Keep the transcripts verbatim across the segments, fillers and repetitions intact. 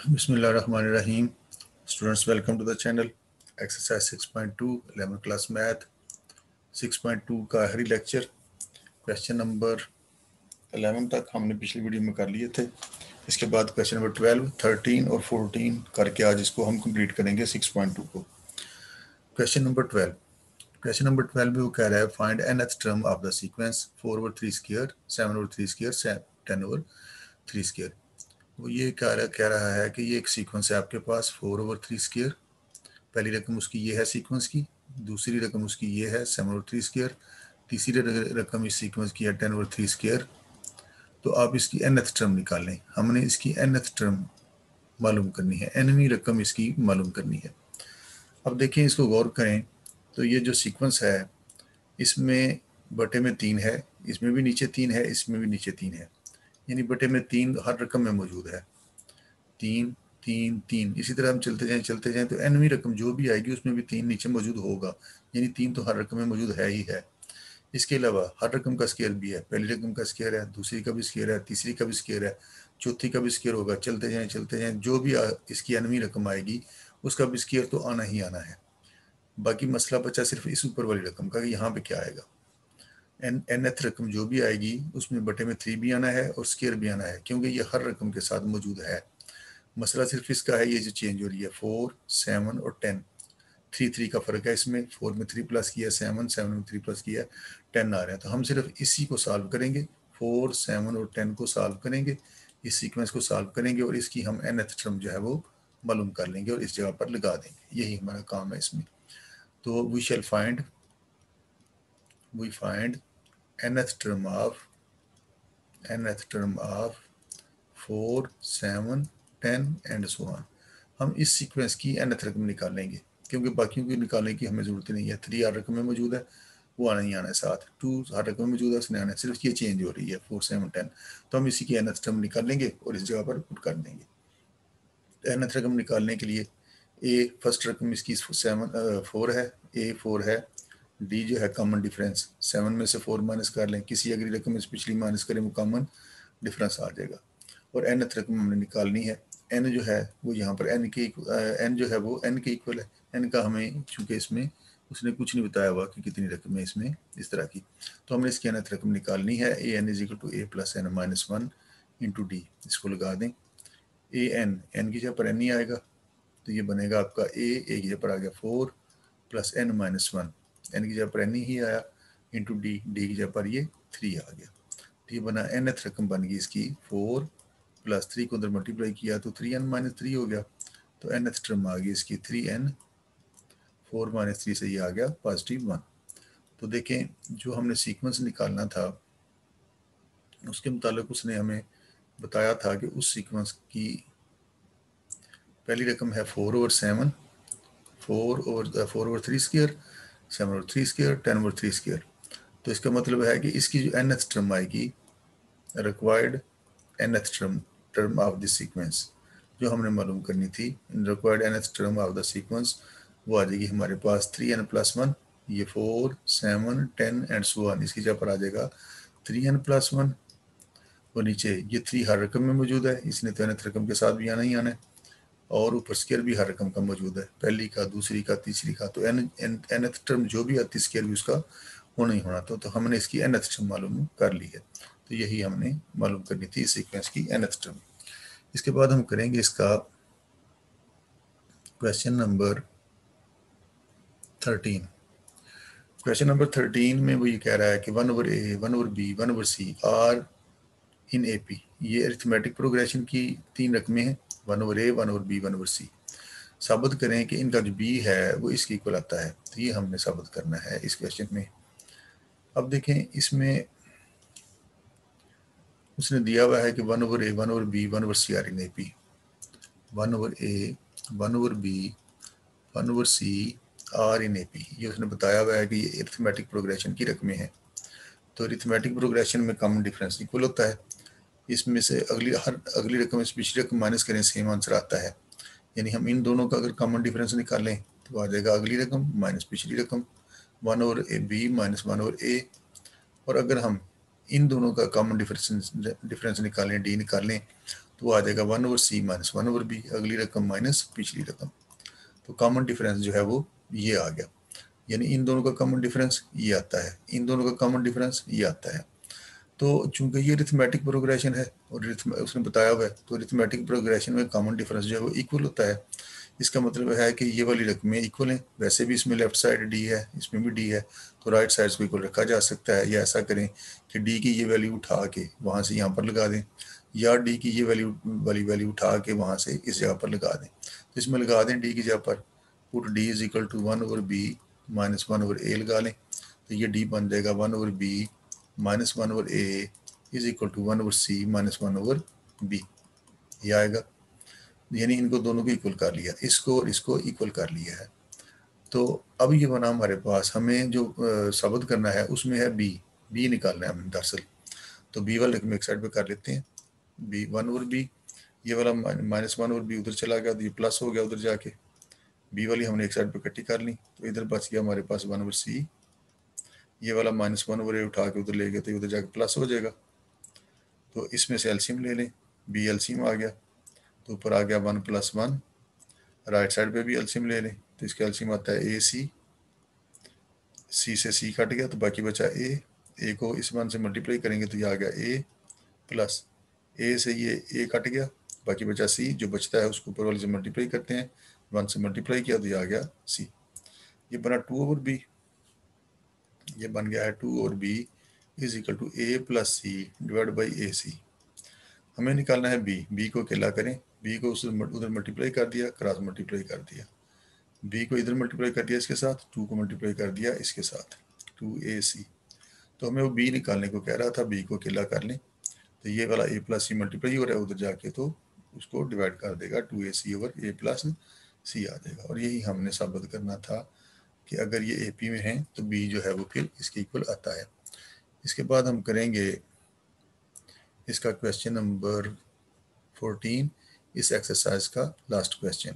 Bismillahirrahmanirrahim. Students, welcome to the channel. Exercise six point two, eleventh class math. six point two का आखिरी lecture question number eleven तक हमने पिछली video में कर लिए थे। इसके बाद क्वेश्चन नंबर twelve, thirteen और fourteen करके आज इसको हम कंप्लीट करेंगे six point two को। Question number twelve question number twelve में वो कह रहा है find nth term of the sequence four over three square, seven over three square, ten over three square. वो ये कह रहा कह रहा है कि ये एक सीक्वेंस है आपके पास फोर ओवर थ्री स्क्वायर, पहली रकम उसकी ये है सीक्वेंस की, दूसरी रकम उसकी ये है सेवन ओवर थ्री स्क्वायर, तीसरी रकम इस सीक्वेंस की है टेन ओवर थ्री स्क्वायर। तो आप इसकी एनथ टर्म निकालें। हमने इसकी एनथ टर्म मालूम करनी है, एनवी रकम इसकी मालूम करनी है। अब देखें, इसको गौर करें तो ये जो सीक्वेंस है इसमें बटे में तीन है, इसमें भी नीचे तीन है, इसमें भी नीचे तीन है, यानी बटे में तीन हर रकम में मौजूद है। तीन तीन तीन इसी तरह हम चलते जाएं चलते जाएं तो एनवी रकम जो भी आएगी उसमें भी तीन नीचे मौजूद होगा, यानी तीन तो हर रकम में मौजूद है ही है। इसके अलावा हर रकम का स्क्वायर भी है, पहली रकम का स्क्वायर है, दूसरी का भी स्क्वायर है, तीसरी का भी स्क्वायर है, चौथी का भी स्क्वायर होगा। चलते जाएं चलते जाएं जो भी इसकी एनवी रकम आएगी उसका भी स्क्वायर तो आना ही आना है। बाकी मसला बचा सिर्फ इस ऊपर वाली रकम का कि यहाँ पे क्या आएगा। एन एनथ रकम जो भी आएगी उसमें बटे में थ्री भी आना है और स्क्वायर भी आना है, क्योंकि ये हर रकम के साथ मौजूद है। मसला सिर्फ इसका है, ये जो चेंज हो रही है फोर, सेवन और टेन, थ्री थ्री का फर्क है इसमें। फोर में थ्री प्लस किया सेवन, सेवन में थ्री प्लस किया टेन आ रहा है। तो हम सिर्फ इसी को सॉल्व करेंगे, फोर, सेवन और टेन को सॉल्व करेंगे, इस सीक्वेंस को सॉल्व करेंगे और इसकी हम एनथ टर्म जो है वो मालूम कर लेंगे और इस जगह पर लगा देंगे। यही हमारा काम है इसमें। तो we shall find we find nth term of nth term of four, seven, ten and so on। हम इस सीक्वेंस की nth रकम निकालेंगे, क्योंकि बाकियों की निकालने की हमें ज़रूरत नहीं है। थ्री हर रकम में मौजूद है, वो आना ही आना है साथ। टू हर रकम में मौजूद है, उसने आना है, सिर्फ ये चेंज हो रही है फोर, सेवन, टेन। तो हम इसी की nth टर्म निकालेंगे और इस जगह पर पुट कर देंगे। nth रकम निकालने के लिए ए फर्स्ट रकम इसकी सेवन फोर है, ए फोर है, डी जो है कॉमन डिफरेंस, सेवन में से फोर माइनस कर लें, किसी अगली रकम में से पिछली माइनस करें, वो कॉमन डिफरेंस आ जाएगा। और एनथ रकम हमने निकालनी है। एन जो है वो यहाँ पर एन के एन जो है वो एन के इक्वल है। एन का हमें, चूंकि इसमें उसने कुछ नहीं बताया हुआ कि कितनी रकम है इसमें इस तरह की, तो हमने इसकी एनथ रकम निकालनी है। A n is equal to a plus n minus one into d. इसको लगा दें। ए एन एन की जगह पर एन ही आएगा, तो ये बनेगा आपका ए ए की जगह पर आ गया four plus n minus one, n की जगह पर एन ही आया, इंटू डी, डी की जगह पर ये थ्री आ गया। तो ये बना एनथ रकम बन गई इसकी फोर प्लस थ्री को अंदर मल्टीप्लाई किया तो थ्री एन माइनस थ्री हो गया। तो एनथ टर्म आ गई इसकी three n, four minus three से ये आ गया पॉजिटिव वन। तो देखें, जो हमने सीक्वेंस निकालना था उसके मुताबिक उसने हमें बताया था कि उस सीक्वेंस की पहली रकम है four over seven, four over four over three square, seven over three square, ten over three square. तो इसका मतलब है कि इसकी जो एनथ टर्म आएगी, required nth term term of this sequence जो हमने मालूम करनी थी, required nth term of the sequence, वो आ जाएगी हमारे पास थ्री एन प्लस वन, ये four, seven, ten and so on. इसकी जगह पर आ जाएगा थ्री एन प्लस वन, और नीचे ये थ्री हर रकम में मौजूद है, इसने तो एनथ रकम के साथ भी आना ही आना है, और ऊपर स्क्वायर भी हर रकम का मौजूद है, पहली का, दूसरी का, तीसरी का। तो एन एनथ टर्म जो भी आती है स्क्वायर भी उसका होना ही होना। तो, तो हमने इसकी एनथ टर्म मालूम कर ली है। तो यही हमने मालूम करनी थी इस सीक्वेंस की एनथ टर्म। इसके बाद हम करेंगे इसका question number thirteen. Question number thirteen में वो ये कह रहा है कि one over a, one over b, one over c are in A P. ये अरिथमेटिक प्रोग्रेशन की तीन रकमें हैं, one over a, one over b, one over c. साबित करें कि इनका जो बी है वो इसके इक्वल आता है। तो ये हमने साबित करना है इस क्वेश्चन में। अब देखें, इसमें उसने दिया हुआ है कि one over a, one over b, one over c are in A P. One over a, one over b, one over c are in A P, ये उसने बताया हुआ है कि ये अरिथमेटिक प्रोग्रेशन की रकमें हैं। तो अरिथमेटिक प्रोग्रेशन में कॉमन डिफरेंस इक्वल होता है। इसमें से अगली हर अगली रकम से पिछली रकम माइनस करें, सेम आंसर आता है। यानी हम इन दोनों का अगर कॉमन डिफरेंस निकालें तो आ जाएगा अगली रकम माइनस पिछली रकम, one over a b minus one over a. और अगर हम इन दोनों का कॉमन डिफरेंस डिफरेंस निकालें, डी निकालें, तो वो आ जाएगा one over c minus one over b, अगली रकम माइनस पिछली रकम। तो कॉमन डिफरेंस जो है वो ये आ गया, यानी इन दोनों का कॉमन डिफरेंस ये आता है, इन दोनों का कॉमन डिफरेंस ये आता है। तो चूंकि ये अरिथमेटिक प्रोग्रेशन है और उसने बताया हुआ है, तो अरिथमेटिक प्रोग्रेशन में कॉमन डिफरेंस जो है वो इक्वल होता है। इसका मतलब है कि ये वाली रकमें इक्वल हैं। वैसे भी इसमें लेफ्ट साइड डी है, इसमें भी डी है, तो राइट साइड को इक्वल रखा जा सकता है। या ऐसा करें कि डी की ये वैल्यू उठा के वहाँ से यहाँ पर लगा दें, या डी की ये वैल्यू वाली वैल्यू उठा के वहाँ से इस जगह पर लगा दें। तो इसमें लगा दें डी की जगह पर put d is equal to one over b minus one over a लगा लें, तो ये डी बन जाएगा one over b minus one over a is equal to one over c minus one over b, ये आएगा। यानी इनको दोनों को इक्वल कर लिया, इसको और इसको इक्वल कर लिया है। तो अब ये बना हमारे पास, हमें जो साबित करना है उसमें है बी, बी निकालना है हमें दरअसल। तो बी वाले एक साइड पे कर लेते हैं, बी वन ओवर बी, ये वाला माइनस वन ओवर बी उधर चला गया, तो ये प्लस हो गया उधर जाके, बी वाली हमने एक साइड पे इकट्ठी कर ली, तो इधर बच गया हमारे पास वन ओवर सी, ये वाला माइनस वन ओवर ए उठा के उधर ले गए तो उधर जाके प्लस हो जाएगा। तो इसमें से एलसीएम ले लें, बी एलसीएम आ गया, तो ऊपर आ गया one plus one, right side पे भी एलसीएम ले लें, तो इसका एलसीएम आता है ए सी, सी से सी कट गया तो बाकी बचा ए, ए को इस वन से मल्टीप्लाई करेंगे तो ये आ गया ए प्लस ए से ये ए कट गया, बाकी बचा सी, जो बचता है उसको ऊपर वाले से मल्टीप्लाई करते हैं, वन से मल्टीप्लाई किया तो ये आ गया सी। ये बना टू ओवर बी, ये बन गया है two over b is equal to a plus c divide by a c. हमें निकालना है बी, बी को अकेला करें, बी को उस उधर मल्टीप्लाई कर दिया, क्रॉस मल्टीप्लाई कर दिया, बी को इधर मल्टीप्लाई कर दिया इसके साथ, टू को मल्टीप्लाई कर दिया इसके साथ, टू ए सी। तो हमें वो बी निकालने को कह रहा था, बी को अकेला कर लें, तो ये वाला ए प्लस सी मल्टीप्लाई हो रहा है उधर जाके, तो उसको डिवाइड कर देगा, two a c over a plus c आ जाएगा। और यही हमने साबित करना था कि अगर ये ए पी में है तो बी जो है वो फिर इसके इक्वल आता है। इसके बाद हम करेंगे इसका क्वेश्चन नंबर फोर्टीन, इस एक्सरसाइज का last question.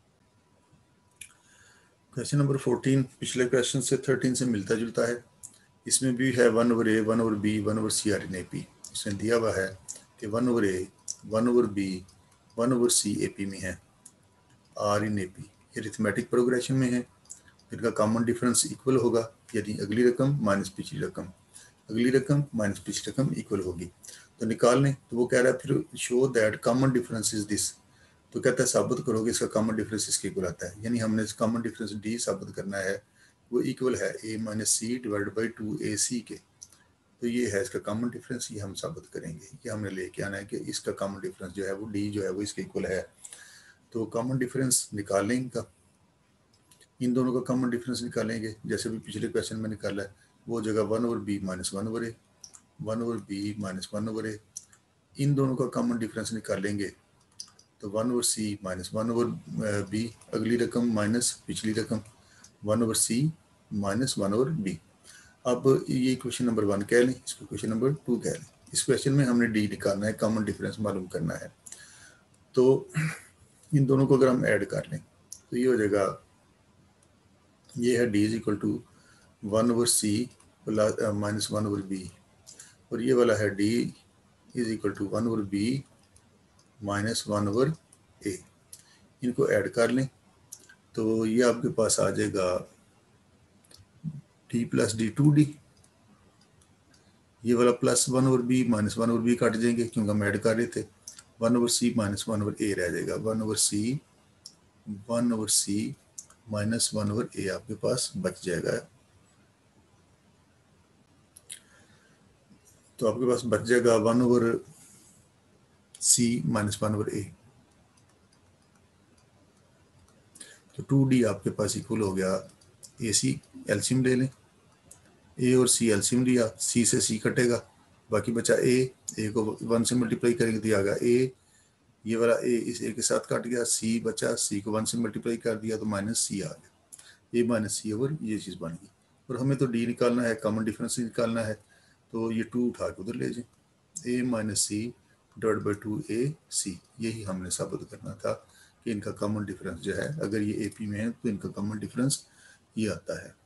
Question number fourteen पिछले क्वेश्चन से थर्टीन से मिलता जुलता है। इसमें भी है one over a, one over b, one over c are in A P. इसमें दिया हुआ है कि one over a, one over b, one over c A P में है, आर इन ए पी। ये अरिथमेटिक प्रोग्रेशन में है, इनका कॉमन डिफरेंस इक्वल होगा, यानी अगली रकम माइनस पिछली रकम, अगली रकम माइनस पिछली रकम इक्वल होगी। तो निकाल लें, तो वो कह रहा है फिर show that common difference is this, तो कहता है साबित करोगे इसका कॉमन डिफरेंस इसके इक्वल आता है। यानी हमने कॉमन डिफरेंस डी साबित करना है, वो इक्वल है a minus c divide by two a c के। तो ये है इसका कॉमन डिफरेंस, ये हम साबित करेंगे, ये हमने लेके आना है कि इसका कॉमन डिफरेंस जो है वो डी जो है वो इसके इक्वल है। तो कॉमन डिफरेंस निकाल लें इनका, इन दोनों का कॉमन डिफरेंस निकालेंगे जैसे भी पिछले क्वेश्चन में निकाला है, वो जगह one over b minus one over a, one over b minus one over a. इन दोनों का कॉमन डिफरेंस निकालेंगे तो one over c minus one over b, अगली रकम माइनस पिछली रकम, one over c minus one over b. अब ये क्वेश्चन नंबर वन कह लें, इसको क्वेश्चन नंबर टू कह लें। इस क्वेश्चन में हमने डी निकालना है, कॉमन डिफरेंस मालूम करना है। तो इन दोनों को अगर हम ऐड कर लें तो ये हो जाएगा, ये है d is equal to one over c plus minus one over b, और ये वाला है d is equal to one over b minus one over a. इनको ऐड कर लें तो ये आपके पास आ जाएगा d plus d two d, ये वाला plus one over b minus one over b काट जाएंगे क्योंकि हम ऐड कर रहे थे, one over c minus one over a रह जाएगा, one over c one over c minus one over a आपके पास बच जाएगा। तो आपके पास बच जाएगा one over c minus one over a. तो टू डी आपके पास इक्वल हो गया ए सी, एलसीएम ले लें, ए और सी एलसीएम लिया, सी से सी कटेगा, बाकी बचा ए, ए को वन से मल्टीप्लाई करेंगे तो आ गया ए, ये वाला ए इस ए के साथ कट गया, सी बचा, सी को वन से मल्टीप्लाई कर दिया तो माइनस सी आ गया, ए माइनस सी ओवर ये चीज़ बन गई। और हमें तो डी निकालना है, कॉमन डिफरेंस निकालना है, तो ये टू उठा के उधर ले जाए, a minus c divide by two a c. यही हमने साबित करना था कि इनका कॉमन डिफरेंस जो है, अगर ये ए पी में है तो इनका कॉमन डिफरेंस ये आता है।